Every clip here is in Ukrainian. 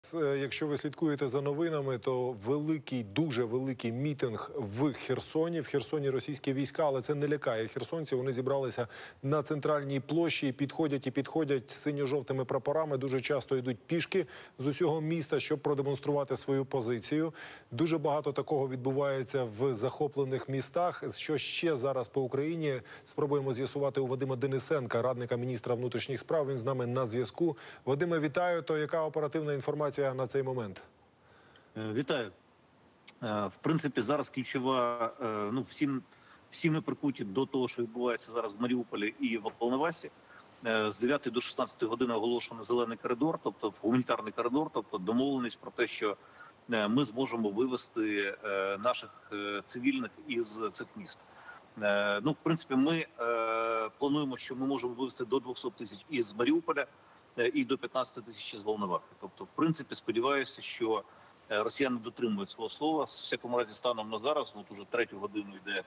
Якщо ви слідкуєте за новинами, то великий, дуже великий мітинг в Херсоні. В Херсоні російські війська, але це не лякає херсонців. Вони зібралися на центральній площі і підходять синьо-жовтими прапорами. Дуже часто йдуть пішки з усього міста, щоб продемонструвати свою позицію. Дуже багато такого відбувається в захоплених містах. Що ще зараз по Україні? Спробуємо з'ясувати у Вадима Денисенка, радника міністра внутрішніх справ. Він з нами на зв'язку. Вадиме, вітаю. То яка оперативна інформація на цей момент? Вітаю. В принципі, зараз ключова, всі ми прикуті до того, що відбувається зараз в Маріуполі і в Волновасі. З 9 до 16 години оголошено зелений коридор, тобто гуманітарний коридор, тобто домовленість про те, що ми зможемо вивести наших цивільних із цих міст. В принципі, ми плануємо, що ми можемо вивести до 200 тисяч із Маріуполя і до 15 тисяч з Волновахи. Тобто, в принципі, сподіваюся, що росіяни дотримують свого слова. В всякому разі, станом на зараз, уже 3-ю годину йде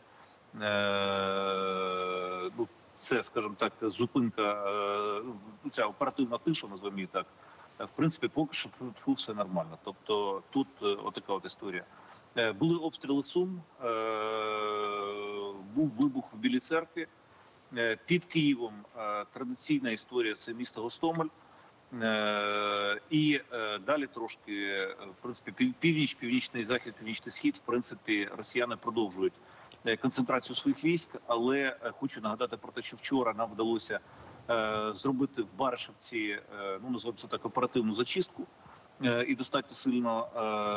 це, скажімо так, зупинка, ця оперативна тиша, назвемо її так. В принципі, поки що тут все нормально. Тобто, тут отака от історія. Були обстріли Сум, був вибух в Білій Церкві. Під Києвом традиційна історія – це місто Гостомель. І далі трошки, в принципі, північ, північний захід, північний схід, в принципі, росіяни продовжують концентрацію своїх військ. Але хочу нагадати про те, що вчора нам вдалося зробити в Баришівці, називаємо це так, оперативну зачистку і достатньо сильно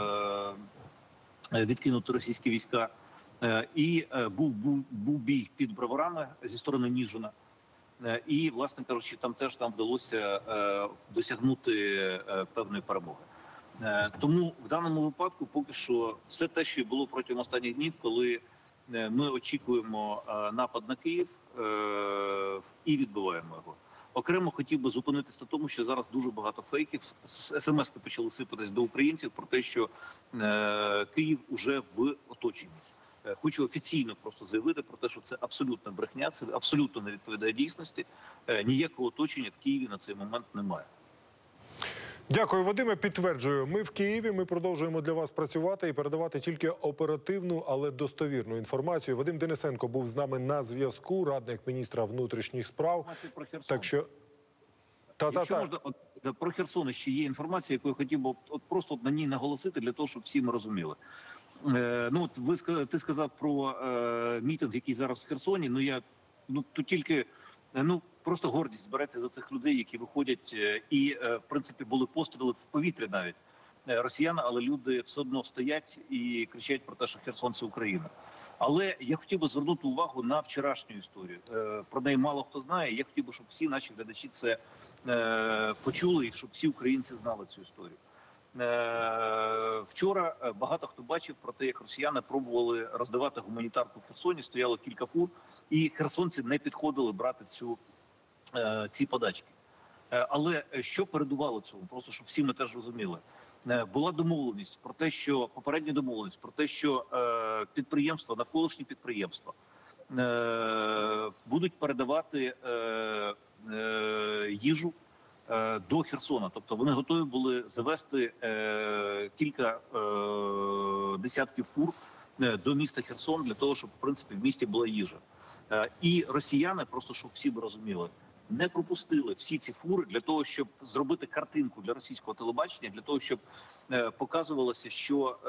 відкинути російські війська. І був бій під Броварами зі сторони Ніжина. І, власне кажучи, там теж нам вдалося досягнути певної перемоги. Тому в даному випадку поки що все те, що було протягом останніх днів, коли ми очікуємо напад на Київ і відбиваємо його. Окремо хотів би зупинитися на тому, що зараз дуже багато фейків. СМС-ки почали сипатись до українців про те, що Київ уже в оточенні. Хочу офіційно просто заявити про те, що це абсолютна брехня, це абсолютно не відповідає дійсності. Ніякого оточення в Києві на цей момент немає. Дякую, Вадиме. Підтверджую, ми в Києві, ми продовжуємо для вас працювати і передавати тільки оперативну, але достовірну інформацію. Вадим Денисенко був з нами на зв'язку, радник міністра внутрішніх справ. Так що... Можна, про Херсон ще є інформація, яку я хотів би просто на ній наголосити, для того, щоб всі ми розуміли. Ти сказав про мітинг, який зараз в Херсоні. Тут тільки просто гордість береться за цих людей, які виходять і, в принципі, були постріли в повітря навіть росіян, але люди все одно стоять і кричать про те, що Херсон – це Україна. Але я хотів би звернути увагу на вчорашню історію. Про неї мало хто знає. Я хотів би, щоб всі наші глядачі це почули і щоб всі українці знали цю історію. Вчора багато хто бачив про те, як росіяни пробували роздавати гуманітарку в Херсоні, стояло кілька фур, і херсонці не підходили брати ці подачки. Але що передувало цьому? Просто, щоб всі ми теж розуміли. Була домовленість про те, що попередня домовленість про те, що підприємства, навколишні підприємства будуть передавати їжу до Херсона. Тобто вони готові були завести кілька десятків фур до міста Херсон для того, щоб, в принципі, в місті була їжа. І росіяни, просто щоб всі б розуміли, не пропустили всі ці фури для того, щоб зробити картинку для російського телебачення, для того, щоб показувалося, що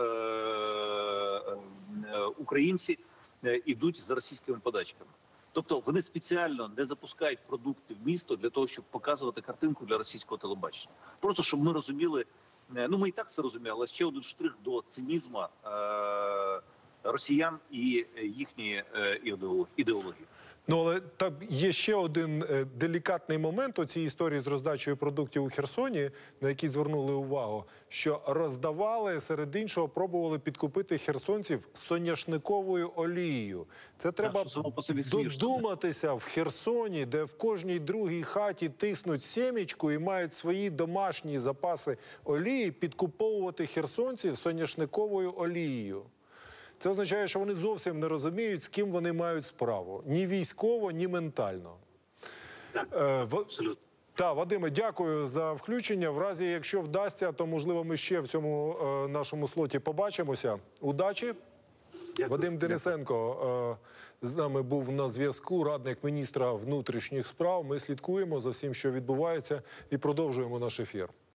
українці йдуть за російськими подачками. Тобто вони спеціально не запускають продукти в місто для того, щоб показувати картинку для російського телебачення. Просто, щоб ми розуміли, ми і так це розуміли, але ще один штрих до цинізму росіян і їхньої ідеології. Але там є ще один делікатний момент у цій історії з роздачею продуктів у Херсоні, на який звернули увагу, що роздавали, серед іншого, пробували підкупити херсонців соняшниковою олією. Це треба додуматися в Херсоні, де в кожній другій хаті тиснуть сімечку і мають свої домашні запаси олії, підкуповувати херсонців соняшниковою олією. Це означає, що вони зовсім не розуміють, з ким вони мають справу. Ні військово, ні ментально. Так, абсолютно. Так, Вадиме, дякую за включення. В разі, якщо вдасться, то, можливо, ми ще в цьому нашому слоті побачимося. Удачі! Дякую. Вадим Денисенко з нами був на зв'язку, радник міністра внутрішніх справ. Ми слідкуємо за всім, що відбувається, і продовжуємо наш ефір.